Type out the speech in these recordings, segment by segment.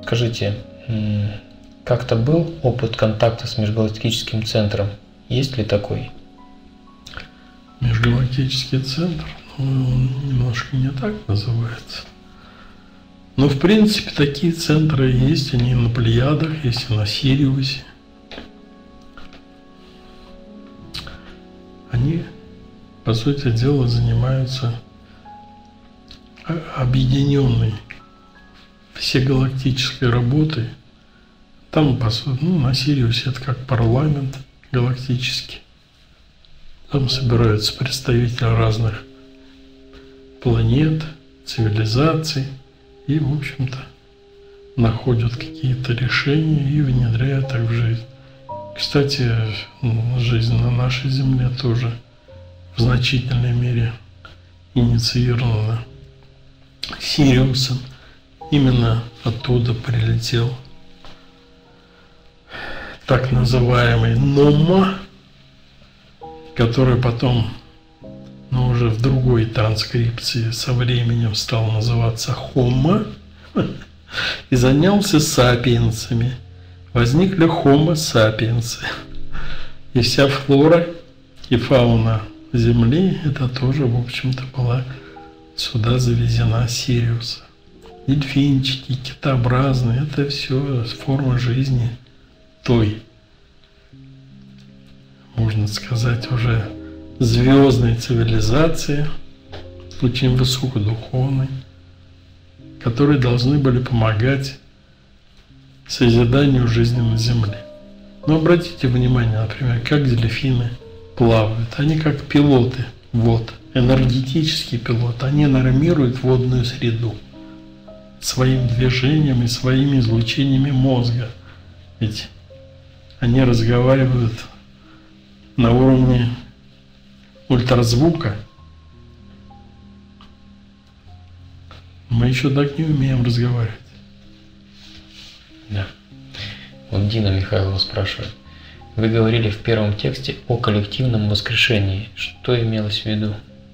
Скажите, как-то был опыт контакта с межгалактическим центром? Есть ли такой? Межгалактический центр, он немножко не так называется. Но в принципе такие центры есть, они на Плеядах, есть и на Сириусе. Они, по сути дела, занимаются объединенной всегалактической работой. Там, по сути, на Сириусе это как парламент галактический. Там собираются представители разных планет, цивилизаций и, в общем-то, находят какие-то решения и внедряют их в жизнь. Кстати, жизнь на нашей Земле тоже в значительной мере инициирована Сириусом. Именно оттуда прилетел так называемый Нома, который потом, но уже в другой транскрипции со временем стал называться Хома и занялся сапиенсами. Возникли Homo sapiens. И вся флора и фауна Земли, это тоже, в общем-то, была сюда завезена Сириуса. Дельфинчики, китообразные, это все форма жизни той, можно сказать, уже звездной цивилизации, очень высокодуховной, которые должны были помогать созиданию жизни на Земле. Но обратите внимание, например, как дельфины плавают. Они как пилоты, энергетические пилоты. Они нормируют водную среду своим движением и своими излучениями мозга. Ведь они разговаривают на уровне ультразвука. Мы еще так не умеем разговаривать. Да. Вот Дина Михайлова спрашивает. Вы говорили в первом тексте о коллективном воскрешении. Что имелось в виду?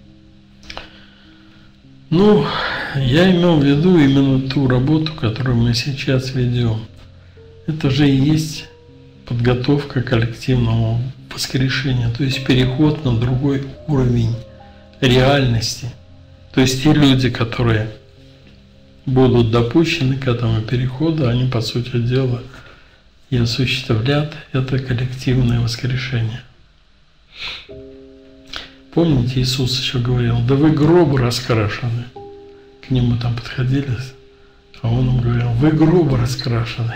Ну, я имел в виду именно ту работу, которую мы сейчас ведем. Это же и есть подготовка к коллективному воскрешению, то есть переход на другой уровень реальности. То есть те люди, которые будут допущены к этому переходу, они, по сути дела, и осуществлят это коллективное воскрешение. Помните, Иисус еще говорил: да вы гробы раскрашены. К нему там подходили, а он им говорил: вы гробы раскрашены.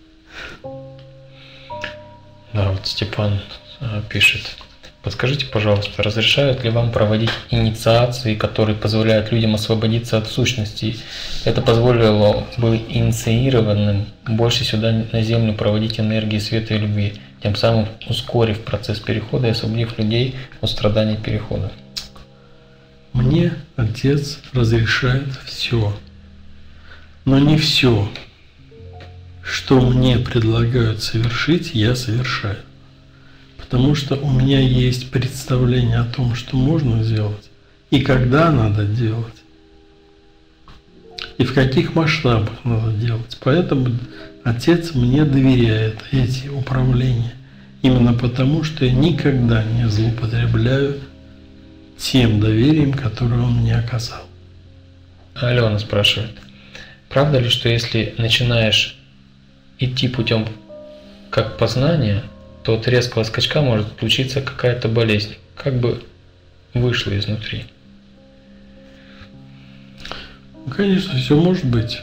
Да, вот Степан пишет. Подскажите, пожалуйста, разрешают ли вам проводить инициации, которые позволяют людям освободиться от сущностей? Это позволило бы инициированным больше сюда на Землю проводить энергии света и любви, тем самым ускорив процесс перехода и освободив людей от страданий перехода. Мне Отец разрешает все, но не все, что мне предлагают совершить, я совершаю. Потому что у меня есть представление о том, что можно сделать, и когда надо делать, и в каких масштабах надо делать. Поэтому Отец мне доверяет эти управления, именно потому, что я никогда не злоупотребляю тем доверием, которое Он мне оказал. Алена спрашивает. Правда ли, что если начинаешь идти путем как познания, то от резкого скачка может случиться какая-то болезнь, как бы вышла изнутри? Ну, конечно, все может быть.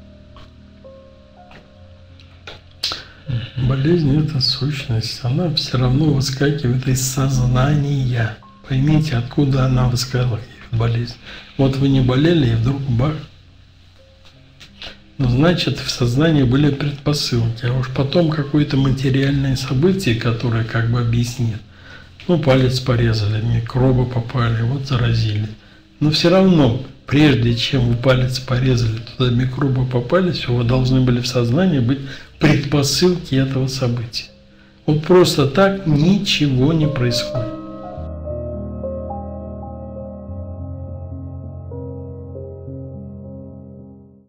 Болезнь – это сущность, она все равно выскакивает из сознания. Поймите, откуда она выскакивает, болезнь. Вот вы не болели, и вдруг бах. Ну, значит, в сознании были предпосылки, а уж потом какое-то материальное событие, которое как бы объяснит. Ну, палец порезали, микробы попали, вот заразили. Но все равно, прежде чем вы палец порезали, туда микробы попались, у вас должны были в сознании быть предпосылки этого события. Вот просто так ничего не происходит.